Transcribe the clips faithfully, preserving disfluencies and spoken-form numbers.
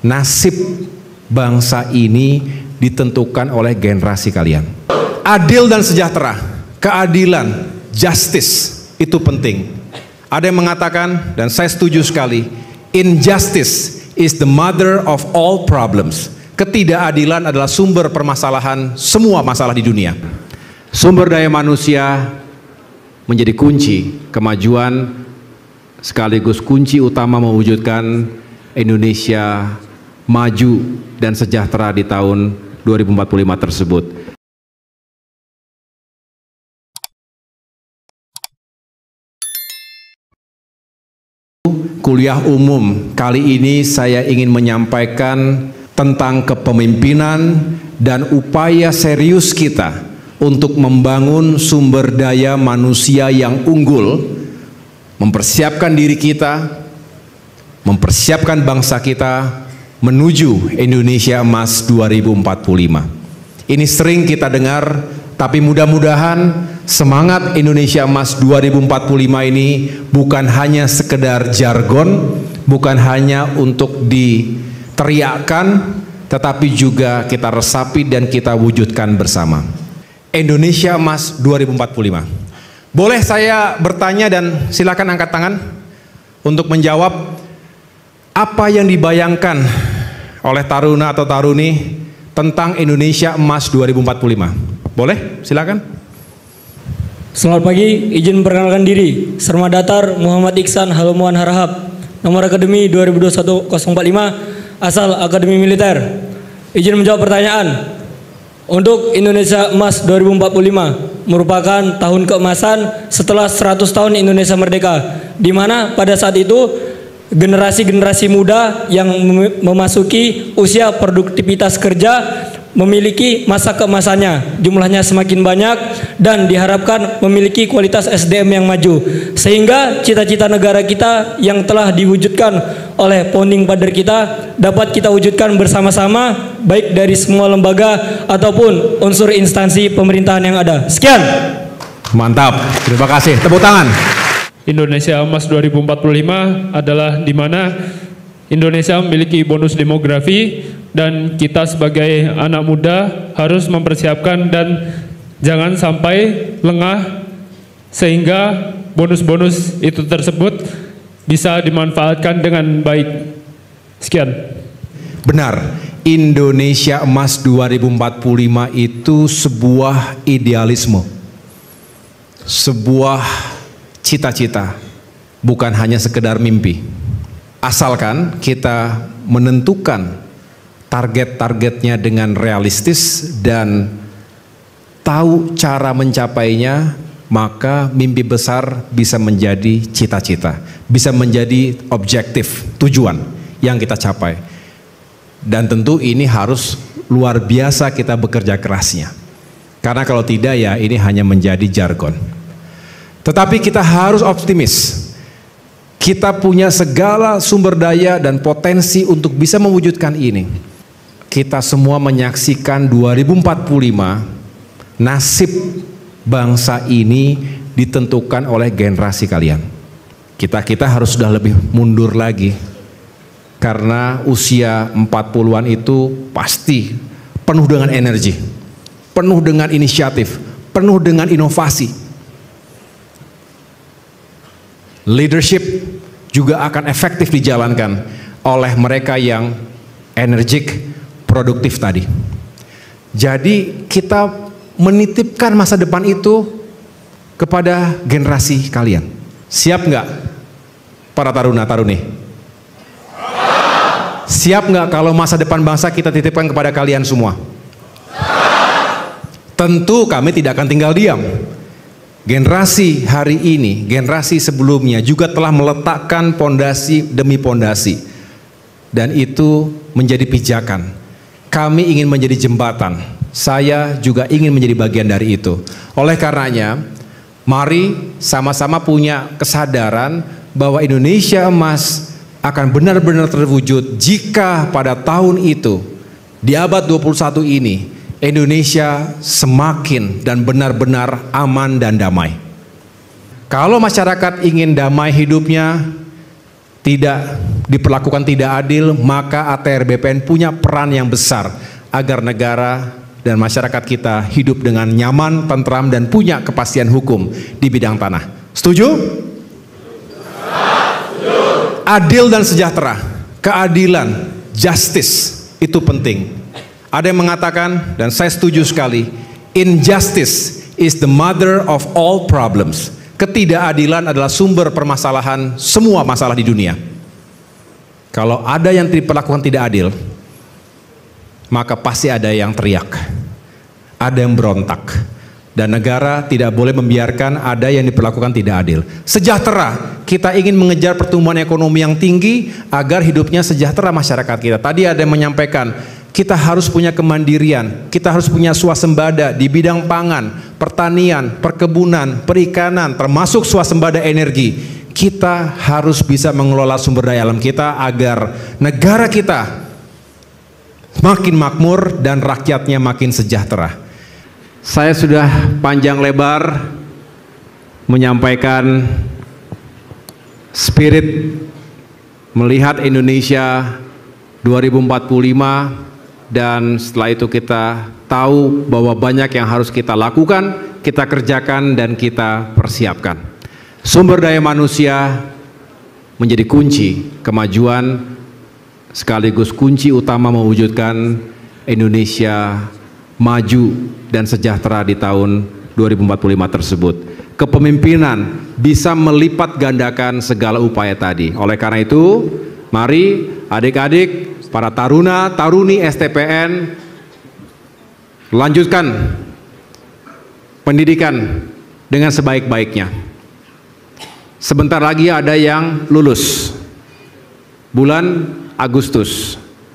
nasib bangsa ini ditentukan oleh generasi kalian. Adil dan sejahtera, keadilan, justice itu penting. Ada yang mengatakan, dan saya setuju sekali, injustice is the mother of all problems. Ketidakadilan adalah sumber permasalahan semua masalah di dunia. Sumber daya manusia menjadi kunci kemajuan sekaligus kunci utama mewujudkan Indonesia maju dan sejahtera di tahun dua ribu empat puluh lima tersebut. Kuliah umum kali ini saya ingin menyampaikan tentang kepemimpinan dan upaya serius kita untuk membangun sumber daya manusia yang unggul, mempersiapkan diri kita, mempersiapkan bangsa kita menuju Indonesia Emas dua ribu empat puluh lima. Ini sering kita dengar, tapi mudah-mudahan semangat Indonesia Emas dua ribu empat puluh lima ini bukan hanya sekedar jargon, bukan hanya untuk diteriakkan, tetapi juga kita resapi dan kita wujudkan bersama. Indonesia Emas dua ribu empat puluh lima. Boleh saya bertanya dan silakan angkat tangan untuk menjawab apa yang dibayangkan oleh taruna atau taruni tentang Indonesia Emas dua ribu empat puluh lima. Boleh? Silakan. Selamat pagi, izin memperkenalkan diri. Serma Datar Muhammad Iksan Halomuan Harahap. Nomor akademi dua ribu dua puluh satu nol empat lima, asal Akademi Militer. Izin menjawab pertanyaan. Untuk Indonesia Emas dua ribu empat puluh lima merupakan tahun keemasan setelah seratus tahun Indonesia merdeka, di mana pada saat itu generasi-generasi muda yang memasuki usia produktivitas kerja memiliki masa keemasannya, jumlahnya semakin banyak dan diharapkan memiliki kualitas S D M yang maju, sehingga cita-cita negara kita yang telah diwujudkan oleh founding father kita dapat kita wujudkan bersama-sama, baik dari semua lembaga ataupun unsur instansi pemerintahan yang ada. Sekian. Mantap, terima kasih, tepuk tangan. Indonesia Emas dua ribu empat puluh lima adalah di mana Indonesia memiliki bonus demografi dan kita sebagai anak muda harus mempersiapkan dan jangan sampai lengah sehingga bonus-bonus itu tersebut bisa dimanfaatkan dengan baik. Sekian. Benar, Indonesia Emas dua ribu empat puluh lima itu sebuah idealisme, sebuah cita-cita, bukan hanya sekedar mimpi. Asalkan kita menentukan target-targetnya dengan realistis dan tahu cara mencapainya, maka mimpi besar bisa menjadi cita-cita, bisa menjadi objektif, tujuan yang kita capai. Dan tentu ini harus luar biasa kita bekerja kerasnya. Karena kalau tidak ya ini hanya menjadi jargon. Tetapi kita harus optimis. Kita punya segala sumber daya dan potensi untuk bisa mewujudkan ini. Kita semua menyaksikan dua ribu empat puluh lima, nasib bangsa ini ditentukan oleh generasi kalian. Kita-kita harus sudah lebih mundur lagi. Karena usia empat puluhan itu pasti penuh dengan energi, penuh dengan inisiatif, penuh dengan inovasi. Leadership juga akan efektif dijalankan oleh mereka yang energik, produktif tadi. Jadi kita menitipkan masa depan itu kepada generasi kalian. Siap nggak para taruna-taruni? Siap nggak kalau masa depan bangsa kita titipkan kepada kalian semua? Tentu kami tidak akan tinggal diam. Generasi hari ini, generasi sebelumnya juga telah meletakkan pondasi demi pondasi, dan itu menjadi pijakan. Kami ingin menjadi jembatan. Saya juga ingin menjadi bagian dari itu. Oleh karenanya, mari sama-sama punya kesadaran bahwa Indonesia Emas akan benar-benar terwujud jika pada tahun itu, di abad dua puluh satu ini, Indonesia semakin dan benar-benar aman dan damai. Kalau masyarakat ingin damai hidupnya, tidak diperlakukan tidak adil, maka A T R B P N punya peran yang besar agar negara dan masyarakat kita hidup dengan nyaman, tentram, dan punya kepastian hukum di bidang tanah. Setuju? Setuju. Adil dan sejahtera, keadilan, justice itu penting. Ada yang mengatakan, dan saya setuju sekali, injustice is the mother of all problems. Ketidakadilan adalah sumber permasalahan semua masalah di dunia. Kalau ada yang diperlakukan tidak adil, maka pasti ada yang teriak, ada yang berontak, dan negara tidak boleh membiarkan ada yang diperlakukan tidak adil. Sejahtera, kita ingin mengejar pertumbuhan ekonomi yang tinggi agar hidupnya sejahtera masyarakat kita. Tadi ada yang menyampaikan, kita harus punya kemandirian, kita harus punya swasembada di bidang pangan, pertanian, perkebunan, perikanan, termasuk swasembada energi. Kita harus bisa mengelola sumber daya alam kita agar negara kita makin makmur dan rakyatnya makin sejahtera. Saya sudah panjang lebar menyampaikan spirit melihat Indonesia dua ribu empat puluh lima, dan setelah itu kita tahu bahwa banyak yang harus kita lakukan, kita kerjakan, dan kita persiapkan. Sumber daya manusia menjadi kunci kemajuan sekaligus kunci utama mewujudkan Indonesia maju dan sejahtera di tahun dua ribu empat puluh lima tersebut. Kepemimpinan bisa melipat gandakan segala upaya tadi. Oleh karena itu, mari adik-adik, para taruna, taruni S T P N, lanjutkan pendidikan dengan sebaik-baiknya. Sebentar lagi ada yang lulus bulan Agustus.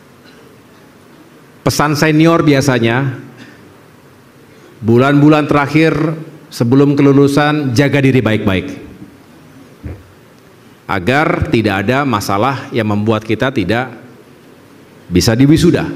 Pesan senior biasanya bulan-bulan terakhir sebelum kelulusan, jaga diri baik-baik agar tidak ada masalah yang membuat kita tidak bisa diwisuda.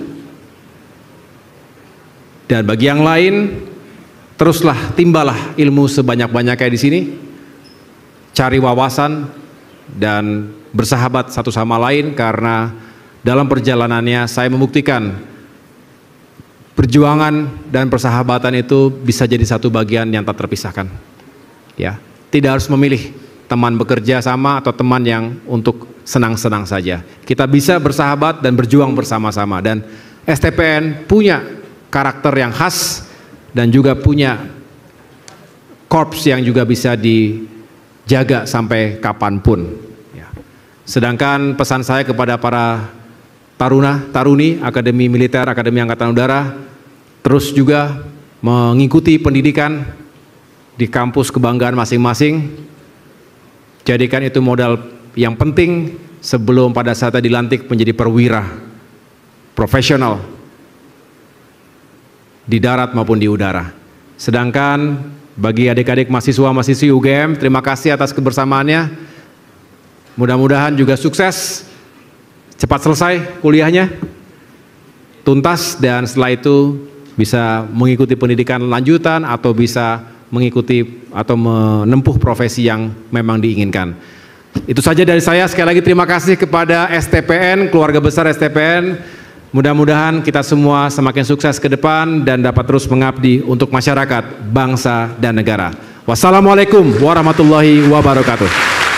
Dan bagi yang lain, teruslah timbalah ilmu sebanyak-banyaknya di sini, cari wawasan dan bersahabat satu sama lain, karena dalam perjalanannya saya membuktikan perjuangan dan persahabatan itu bisa jadi satu bagian yang tak terpisahkan. Ya, tidak harus memilih teman bekerja sama atau teman yang untuk senang-senang saja. Kita bisa bersahabat dan berjuang bersama-sama, dan S T P N punya karakter yang khas dan juga punya korps yang juga bisa dijaga sampai kapanpun. Ya. Sedangkan pesan saya kepada para taruna, taruni, Akademi Militer, Akademi Angkatan Udara, terus juga mengikuti pendidikan di kampus kebanggaan masing-masing. Jadikan itu modal yang penting sebelum pada saatnya dilantik menjadi perwira profesional di darat maupun di udara. Sedangkan bagi adik-adik mahasiswa-mahasiswi U G M, terima kasih atas kebersamaannya. Mudah-mudahan juga sukses, cepat selesai kuliahnya, tuntas, dan setelah itu bisa mengikuti pendidikan lanjutan atau bisa mengikuti atau menempuh profesi yang memang diinginkan. Itu saja dari saya. Sekali lagi terima kasih kepada S T P N, keluarga besar S T P N. Mudah-mudahan kita semua semakin sukses ke depan dan dapat terus mengabdi untuk masyarakat, bangsa, dan negara. Wassalamualaikum warahmatullahi wabarakatuh.